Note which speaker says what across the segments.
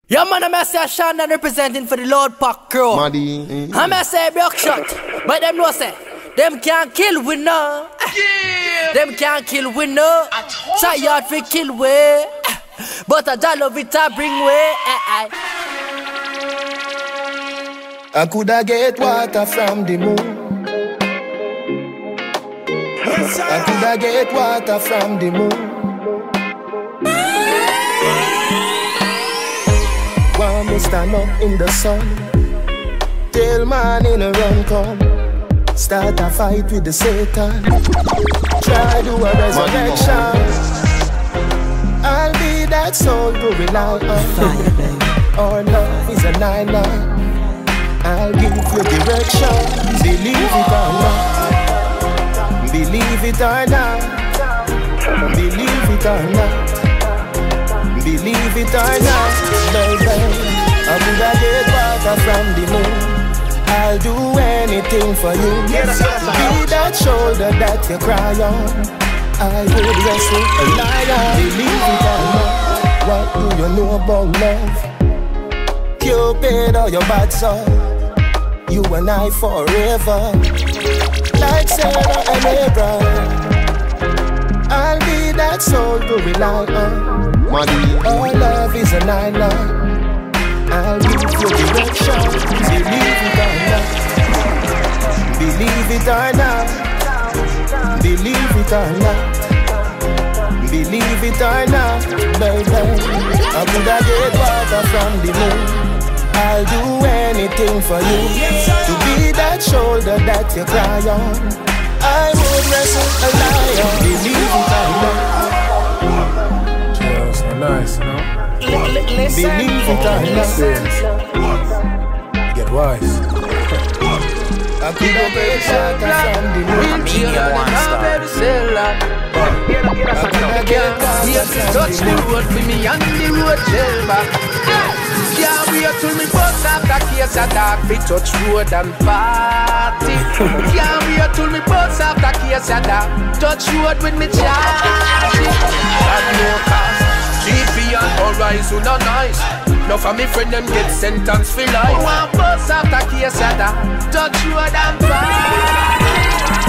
Speaker 1: Yeah, man, I'm say Shannon representing for the Lord Park crew.
Speaker 2: Maddy.
Speaker 1: I'm say Buckshot, but them no say. Them can't kill we no.
Speaker 3: Yeah.
Speaker 1: Them can't kill we no. Try hard for kill we. But a jolly of it I bring way.
Speaker 2: I coulda get water from the moon. I coulda get water from the moon. Want me stand up in the sun till morning a run come. Start a fight with the Satan. Try do a resurrection. I'll be that soul to rely on. Our love is a 9-9. I'll give you direction. Believe it or not. Believe it or not. Believe it or not. Believe it or not, baby. I coulda get water from the moon. I'll do anything for you. Be that shoulder that you cry on. I would wrestle a lion. Believe it or not. What do you know about love? Cupid or your bad soul? You and I forever, like Sarah and Abraham. I'll be that soul to rely on. Our love is a 9-9. I'll give you direction. Believe it or not. Believe it or not. Believe it or not. Believe it or not, baby. I coulda get water from the moon. I'll do anything for you. To be that shoulder that you cry on. I would wrestle a lion. Believe it or not.
Speaker 4: Cheers, nice, no?
Speaker 2: Believe it or not.
Speaker 4: Get wise.
Speaker 2: I coulda get water from the moon. I coulda get water
Speaker 3: touch the road for me and the road gel back. Can't wait till me bust after case of dark. We touch road and party. Can't wait till me bust after case of dark. Touch road with me charge. Got no cost. GP and Horizon are nice. Now for me friend them get sentenced for life. One bust after case of dark. Touch road and party.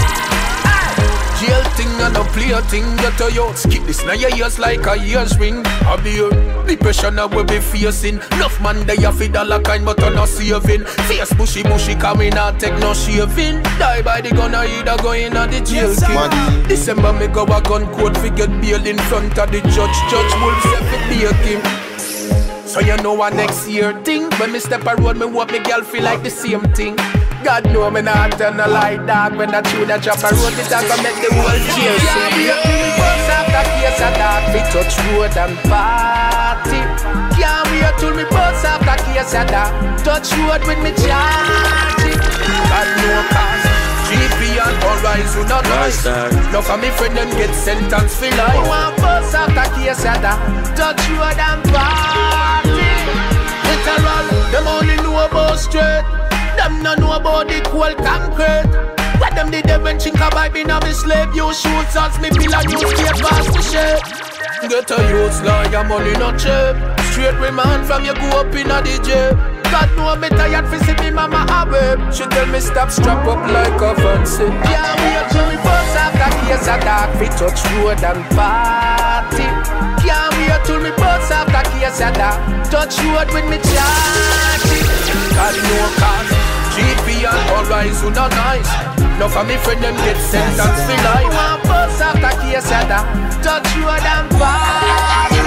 Speaker 3: Jail thing and a play thing, get a youth. Skip this now your ears like a ears ring. I be the pressure now we be facing. Enough man they a feed all a kind but a no saving. Face bushy cause me not take no shaving. Die by the gun or either go in at the jail king. December me go a gun court fi get bail in front of the judge. Judge will say fi take him. So you know what next year thing. When me step a road me hope me girl feel like the same thing. God know me not turn a light dark. When that tune a drop a road, it a go make the world cheer. Yeah, we up in the bus after case of dark. We touch road and party. Can't wait till me bus after case of dark. Touch road with me charge. God no cause. GP and Horizon are nice. Now for me friend them get sentenced for life. One bus after case of dark. Touch road and party. Literal, them only know about straight. Them no know about the cold concrete. What them did they when chink a vibe in a me slave. You shoot as me feel a new skate past the shape. Get a youth like your money not cheap. Straight remand from you go up in a DJ. God know me tired for see me mama away. She tell me stop strap up like a fancy. Yeah, we are to me bus after case of dark. We touch road and party. Can't wait till me bus after case of dark. Touch road with me charge. God no cause. GP and Horizon are nice. Now for me friend them get sentenced for life. One bus after case of that. Touch road and party.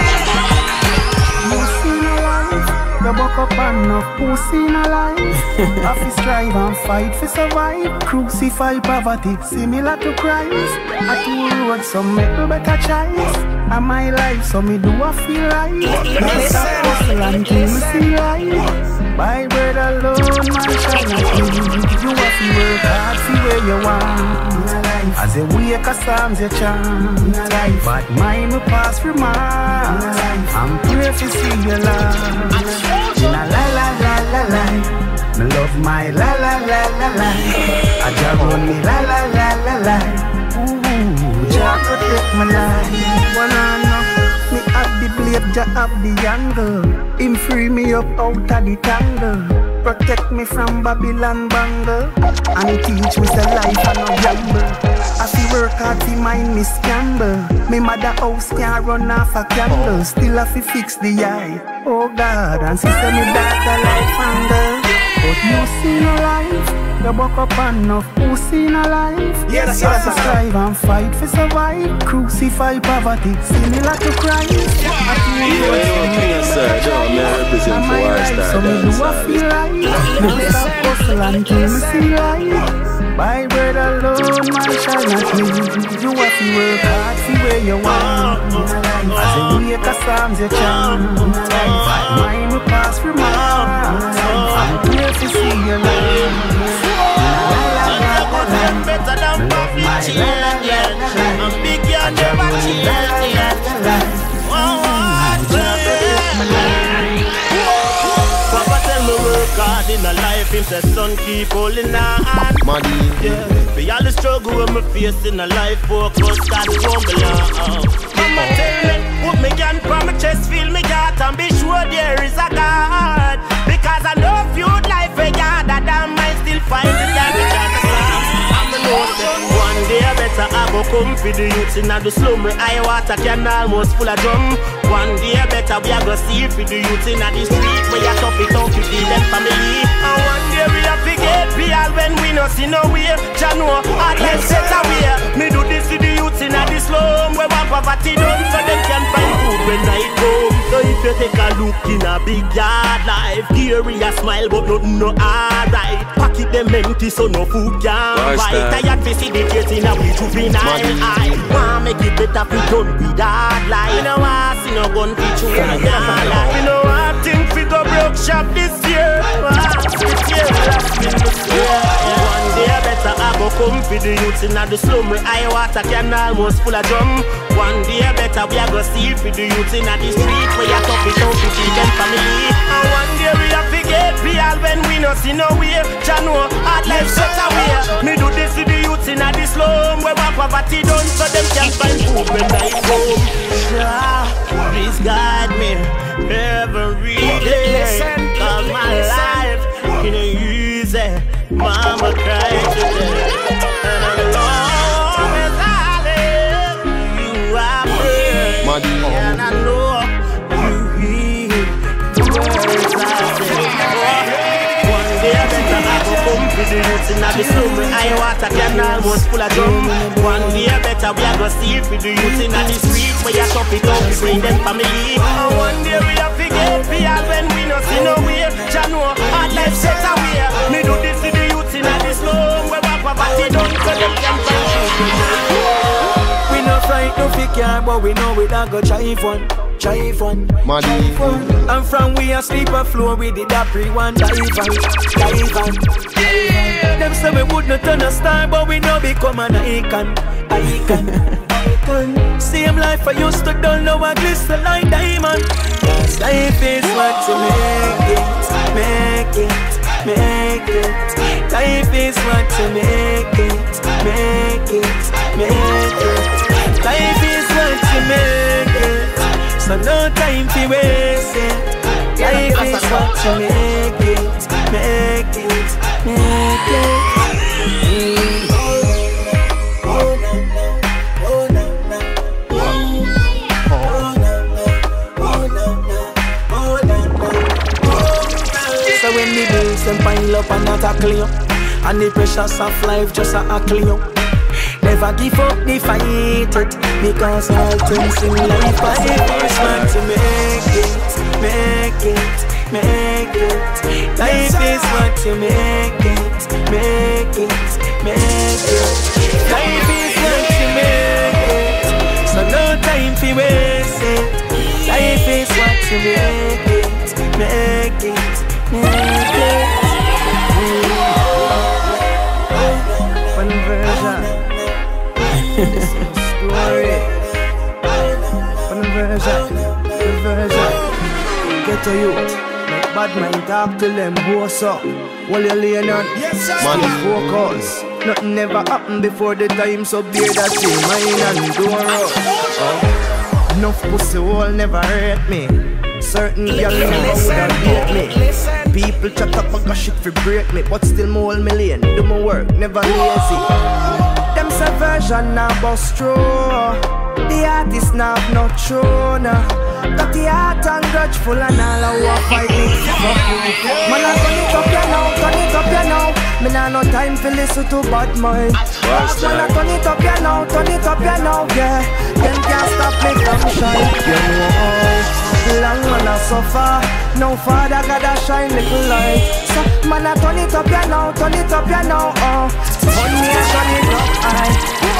Speaker 5: Pussy in a life. You buck up and enough pussy in a life. Office strive and fight for survive. Crucify poverty similar to Christ. I two roads so make no better choice. And my life so me do I feel right. Let's stop hustle until me see right. My bread alone, man, shall not leave. You have to work hard, see where you want. As you wake a psalms you chant. But mine will pass through mine. I'm pray to see your love. La la la la la la. Me love my la la la la la. I just want me la la la la la. Ooh, Jah protect my life. When I know me have the slave Jah have the angle. Him free me up out of the tangle. Protect me from Babylon bangle. And he teach me say life and no gamble. I feel work hard to mind me scramble. Me mother house can't run off a candle. Still have to fix the eye. Oh God, and she say me daughter life angle. But you see no life. You buck up enough pussy in a life.
Speaker 2: Yes,
Speaker 5: you have to strive and fight for survive. Crucify poverty, similar to Christ.
Speaker 2: Represent for our star.
Speaker 5: So me do I feel right. Never stop hustle until me see light. By bread alone, man shall not live. You have to work hard for where you want. As you wake a psalms you chant. Mine will pass through my heart. I'm here to see your life.
Speaker 6: Better than Puffy Chain. I'm big, you never change. Papa tell me work hard in a life. Him say son keep holding on. Yeah. For all the struggle with me face in a life, focus God won't belong. Mama tell me put me gun from my chest, feel me heart, and be sure there is a God. Because I know feud life a God that I might still find the time to chant the psalms. One day better I go come for the youths in the slum. I water can almost full of drum. One day better we are go see for the youths in the street where you tough it out to feed them family. And one day we have to get real when we no see no way. Jah know hard life set away. Me do this to the youths in the slum where one poverty done so them can find food when night come. So if you take a look in a big yard life, Gary a smile but nothing no alright. Pocket them empty so no food can buy. Tired to see the kids in a we juvenile eye. Want make it better fi done with hard life. You know I see no gun fi chew in the life. You know I think fi go broke shop this year. This year last been this year. One day better I go come fi the youths in the slum where I water can almost full of drum. One day better we a go see fi the youths in the street where you tough it out to feed them family. And one day we have to get real when we no see no way. Jah know hard life set away. Me do this to the youths in the slum where one poverty done so them can find food when night come. Please guide me every day. Cause my life ain't easy. Mama cried today. And I know as I live, you are free. And I know you hear the words I say. One day better I go come for the youths in the slum where I water can almost full of drum. One day better we a go see for the youths in the street where you chop it up to bring them family. And one day we have to get real when we no see no way. Jah know hard life set away. Me do this to the youths in the slum where poverty done so them can find food.
Speaker 1: We no fight no figure, but we know we don't go try fun. Try fun, try fun. And from we a sleep a floor, we did a pre-one dive on. Them say we would not turn a star, but we know become an icon. Same life I used to don't know I glisten like diamond. Yes, life is what to make it. Life is what to make it. Life is what to make it. So no time to waste it. Life is what to make it. So when the bills them pile up and tackle you, and the pressures of life just tackle you, never give up the fight it, because all things in life are first man to make it. Life is what to make it. Life is what to make it. So no time to waste it. Life is what to make it. Conversion. Story. Conversion. Get to youth. Bad mind talk to them, boss up. While you laying on, money focus. Nothing never happened before the time, so bear that thing, mine and don't rush.
Speaker 2: Enough pussy will never hurt me. Certain girl never woulda date me. People chat up and got shit for break me, but still more million. Do my work, never lazy. Them say version now bust through. The artist now have no throne. Got the heart and grudgeful and all I want fight me. Man, I turn it up ya now, turn it up ya now. Me nah no time for listen to bad mind. Man, I turn it up ya now, turn it up ya now, yeah. Them can't stop me from shine. You know, long man I suffer. No father gotta shine little light. So, man, I turn it up ya now, turn it up ya now, oh. Turn me and turn it up, aye.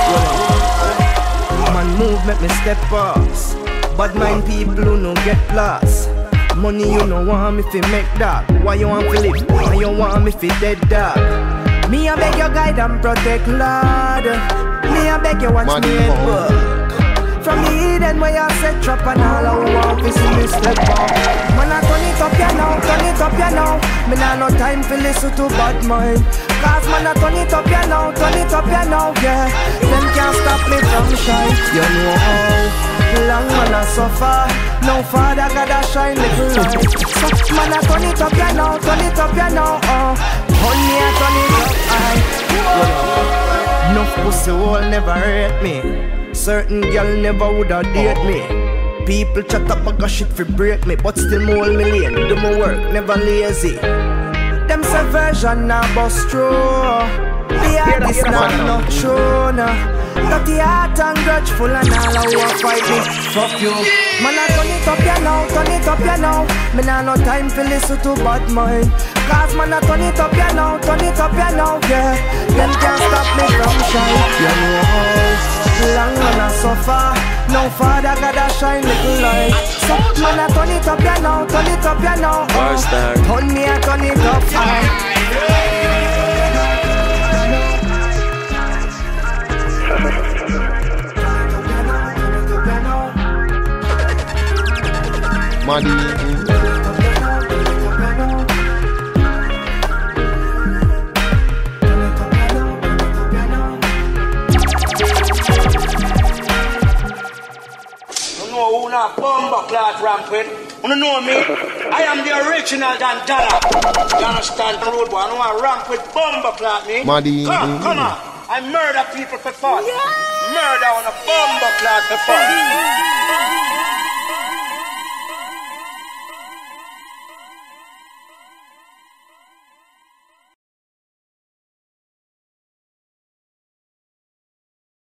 Speaker 2: Man, move, make me step past. Bad mind people who no get lost. Money you no want me fi make that. Why you want to live? Why you want me fi dead dog? Me a beg your guide and protect Lord. Me a beg you watch me head work. From the Eden where you set trap and all I want to see me step up. Man, I turn it up ya now, turn it up ya now. Me nah no time for listen to bad mind. Cause man, I turn it up ya now, turn it up ya now, yeah. Them can't stop me from shine. You know how long man I suffer. No father gotta shine little light. So man, I turn it up ya now, turn it up ya now, oh. Honey, I turn it up, aye. Enough pussy will never hurt me. Certain girl never woulda date me. People chat up and got shit for break me, but still more million. Do my work, never lazy. Them say version now bust through. The artist now not true. Got the heart and grudgeful and all I want fight me. Fuck you. Man, I turn it up ya now, turn it up ya now. Me nah no time for listen to bad mind. Cause man, I turn it up ya now, turn it up ya now, yeah. Them can't stop me from shine. You know how long man I suffer. No father gotta shine little light. So man, I turn it up ya now, turn it up ya now, oh. Turn me, I turn it up, aye.
Speaker 7: Money.
Speaker 8: Who not bomber cloth rampant? You know me? I am the original Dan Dalla. You understand? Road boy, I know I ramp with bomber cloth me.
Speaker 7: Muddy.
Speaker 8: Come on. I murder people for fun. Yeah. Murder on a bomber cloth for fun.